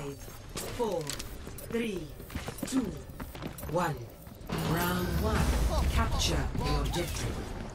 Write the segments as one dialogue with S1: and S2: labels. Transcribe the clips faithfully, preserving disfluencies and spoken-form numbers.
S1: Five, four, three, two, one. Round one. Capture the objective.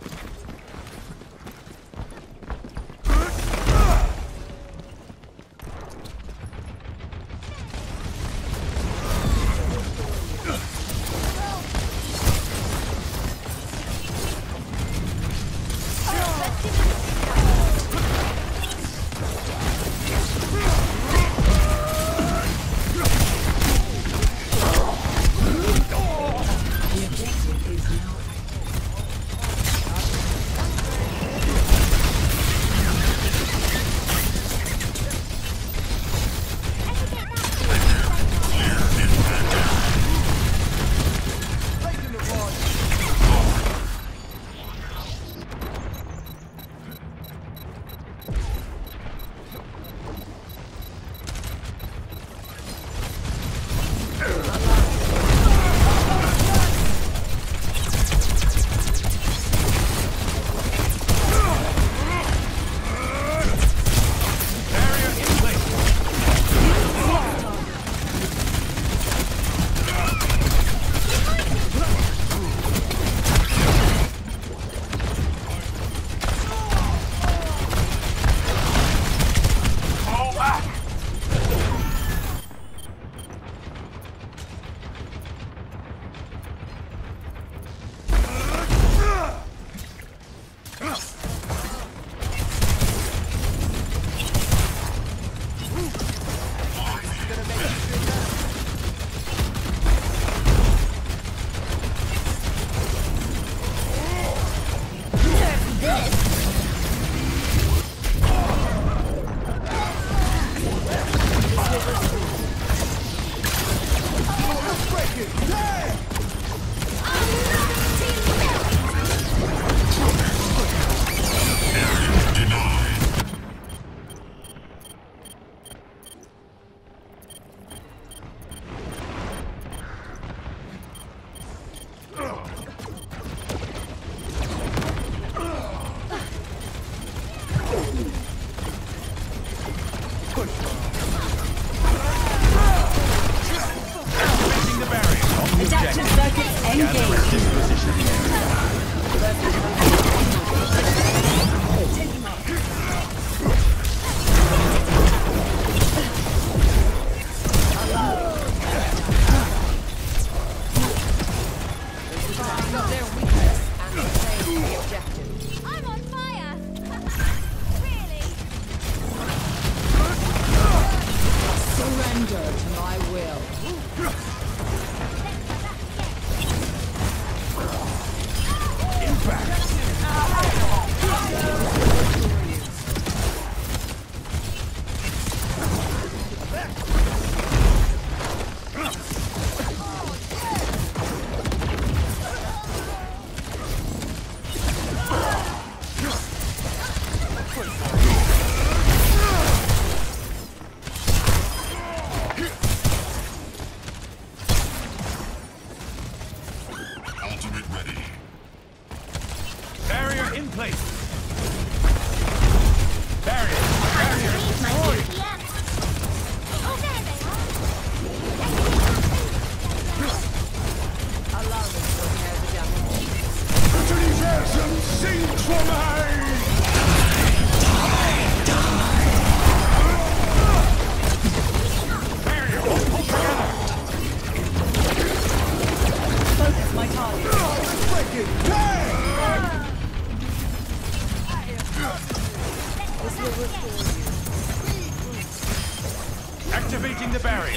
S2: Activating the barrier.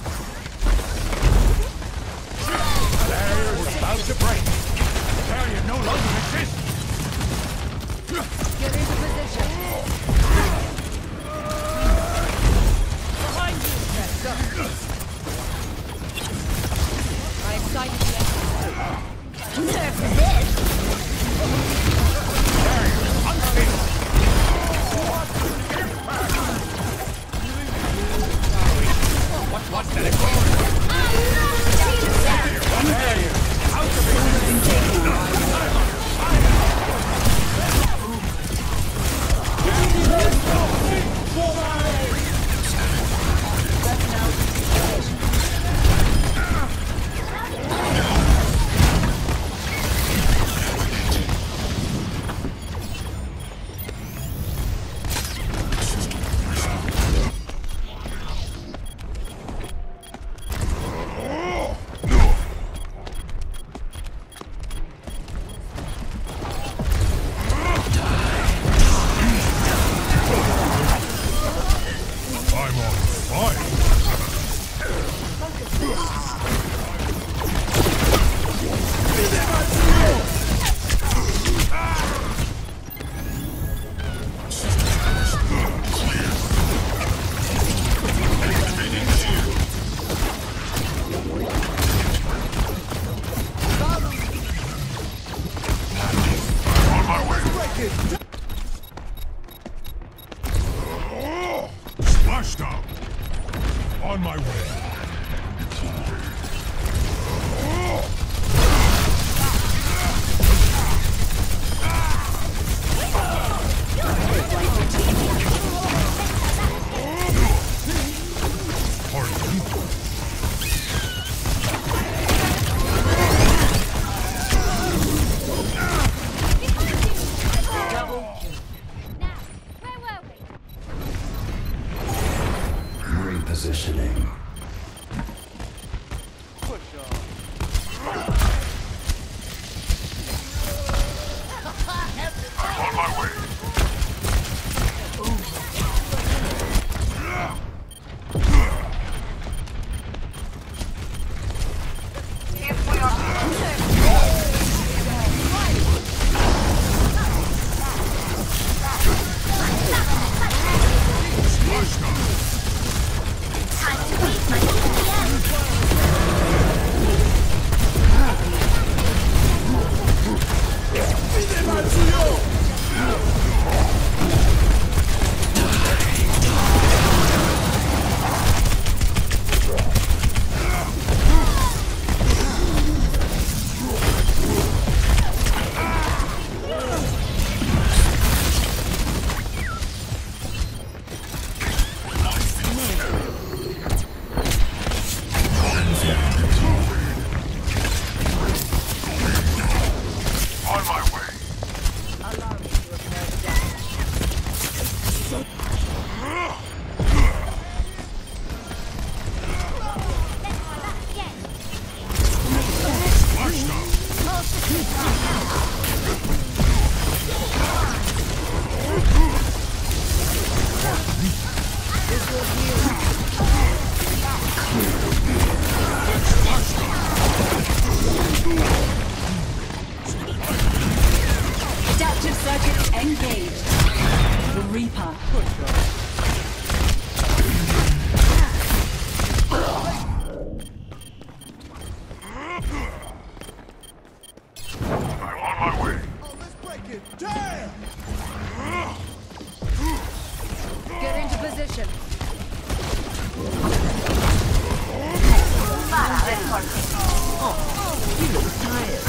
S2: Barrier is about to break. The barrier no longer exists.
S3: Get into position. Behind you. Let's go. I excited the exit. Nerf this.
S2: Barrier unstable. What's what's that? Barrier out of it. Splashdown! On my way.
S4: Repositioning.
S2: On my way.
S3: Adaptive circuits engaged. The Reaper.
S2: I'm on my way.
S5: Oh, let's break it. Damn!
S3: Get into position.
S1: You look tired.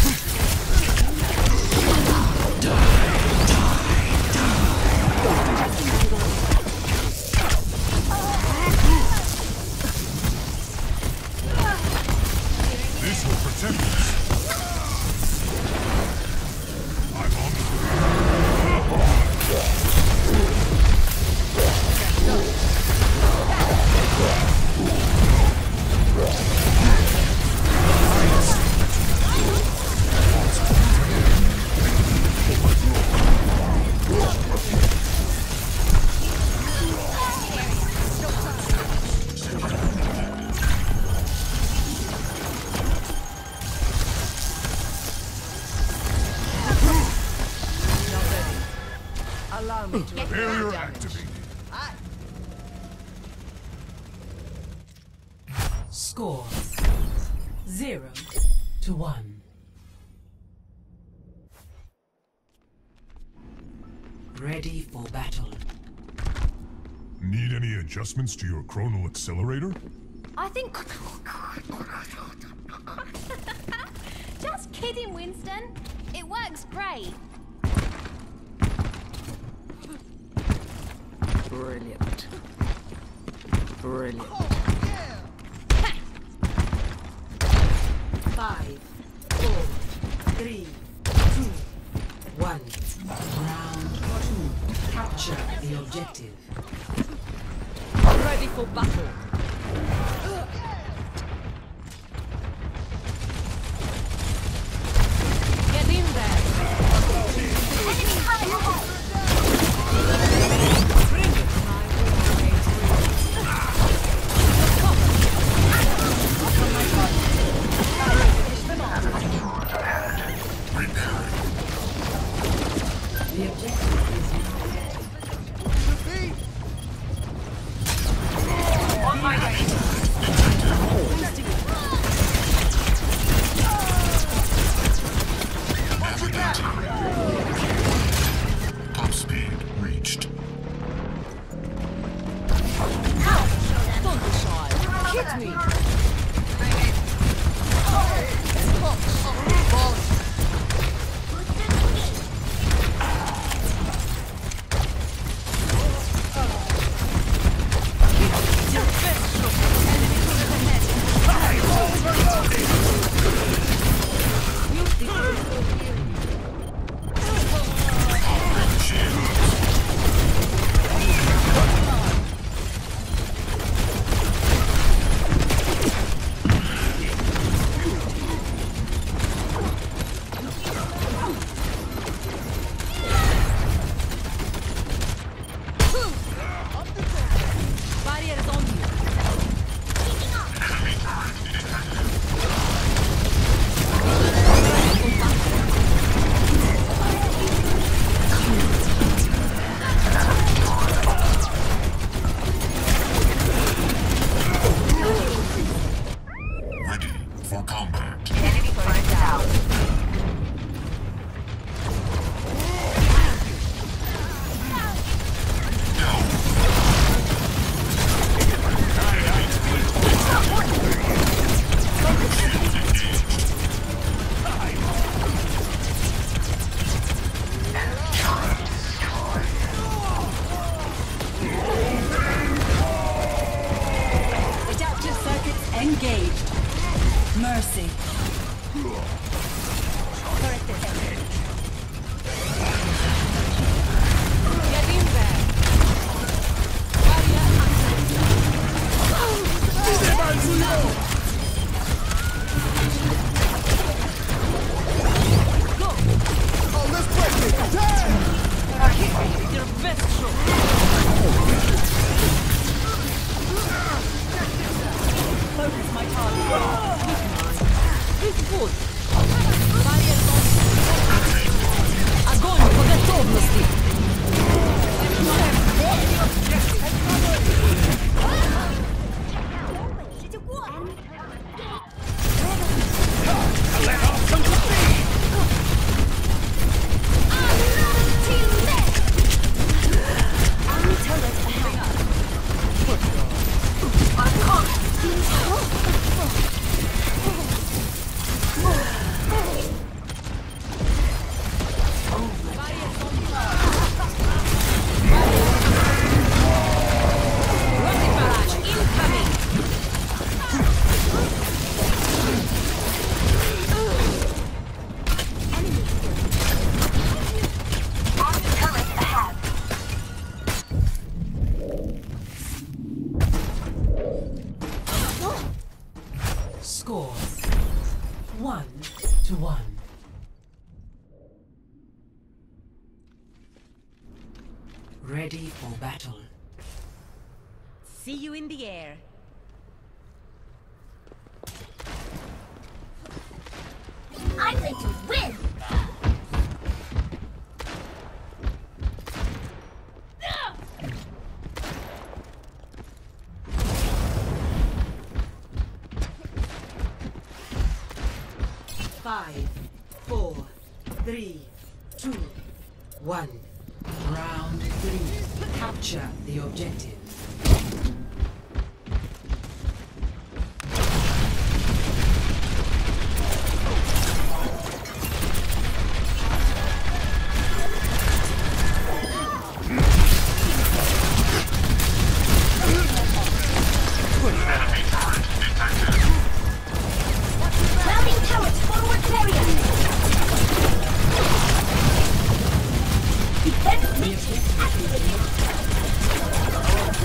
S2: This will protect us. I'm on the way.
S3: Allow me to
S2: Barrier activated.
S1: Score zero to one. Ready for battle.
S2: Need any adjustments to your chronal accelerator?
S6: I think... Just kidding, Winston. It works great.
S1: Brilliant. Brilliant. Five, four, three, two, one. Round two. Capture the objective.
S3: ready for battle. Get in there.
S1: The objective is
S2: On my way.
S3: Fight me. Engaged. Mercy. Get in there.
S5: Oh, let's break it! Damn!
S3: Your best shot. Focus my target. It's good. Огонь по готовности.
S1: Score one to one. Ready for battle.
S3: See you in the air.
S6: I'm going to win!
S1: Five, four, three, two, one. Round three. Capture the objective.
S6: Mounting turrets forward barrier! Defense switch activated!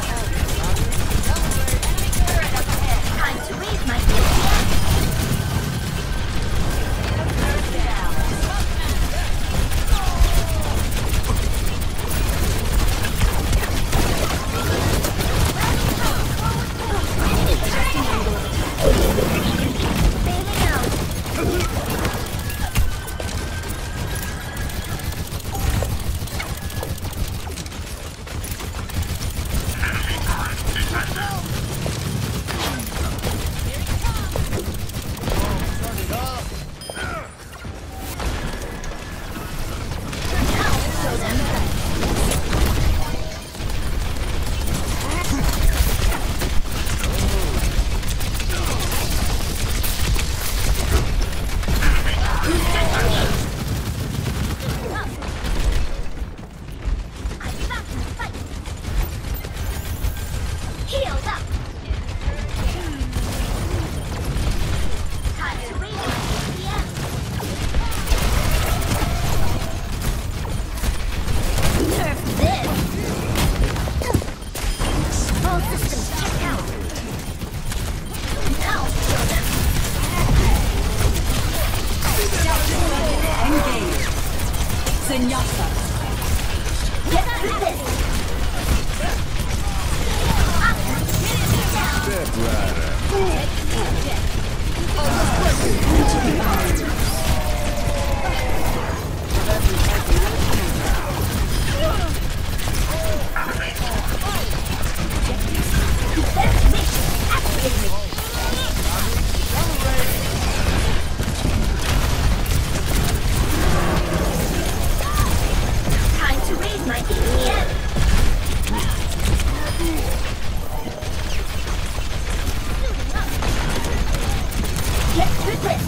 S3: Senyasa.
S6: Get through this!
S5: Step ladder.
S6: Time to raise my A P M. Get through this.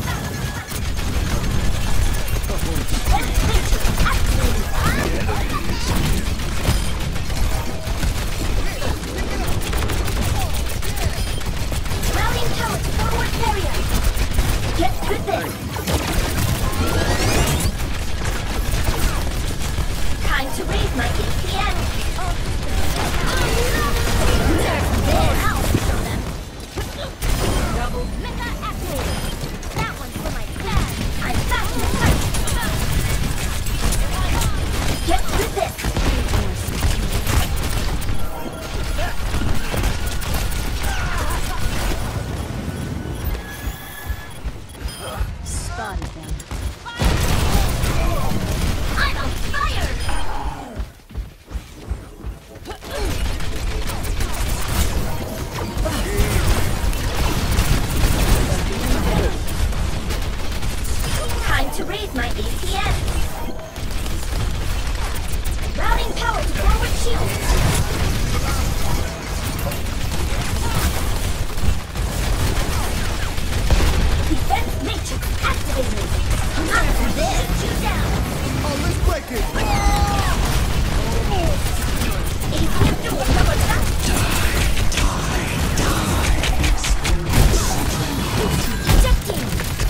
S6: Routing tower to forward area. Get through this. Time to raise my A P M. There, I'll show them. Double mega activated. That one's for my dad. I'm fast and tight. Get through this.
S3: Spotted them.
S6: I'm on fire. Time to raise my A P M. Routing power to forward shield. Defense matrix activated. After this, you down.
S5: Oh, let's break it.
S6: A P M dual double tap. Ejecting.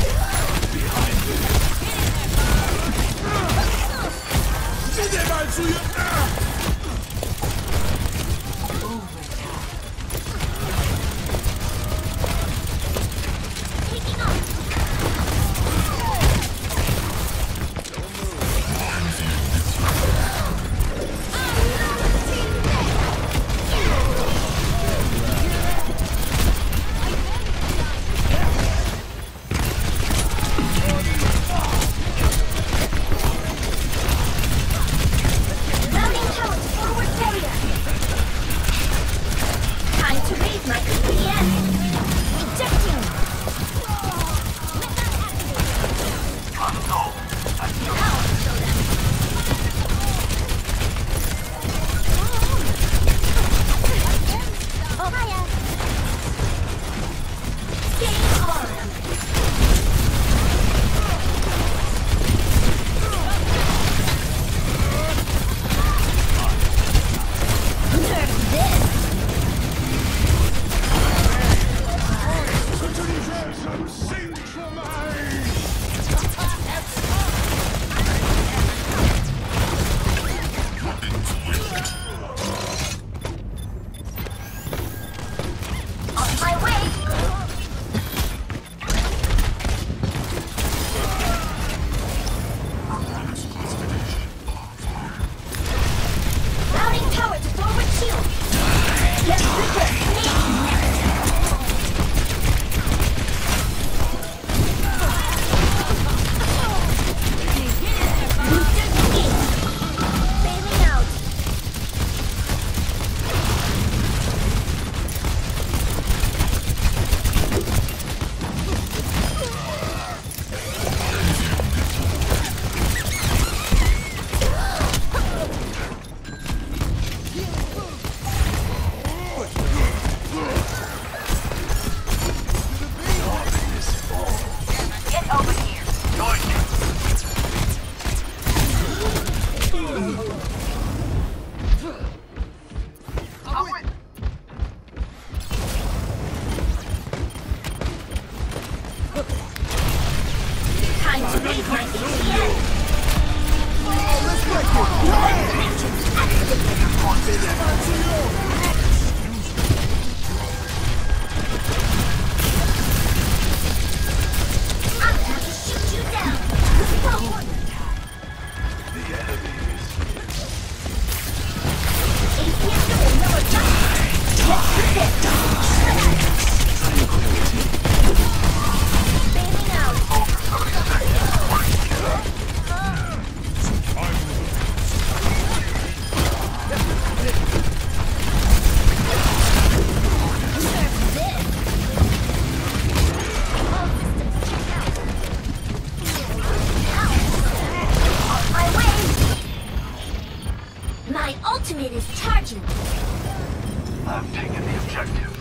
S6: Taking off. Routing tower to forward barrier. Time to raise my A P M. Ejecting. I'll show them. Oh, hiya. Game on. Nerf this.
S2: Sing for mine!
S6: On my way. Routing tower to forward shield. Get through this. Boosted speed. Failing out. Get over here. Time to raise my A P M.
S5: Oh, let's break
S6: I'm going to shoot you down.
S5: it.
S6: ultimate is charging.
S2: I've taken the objective.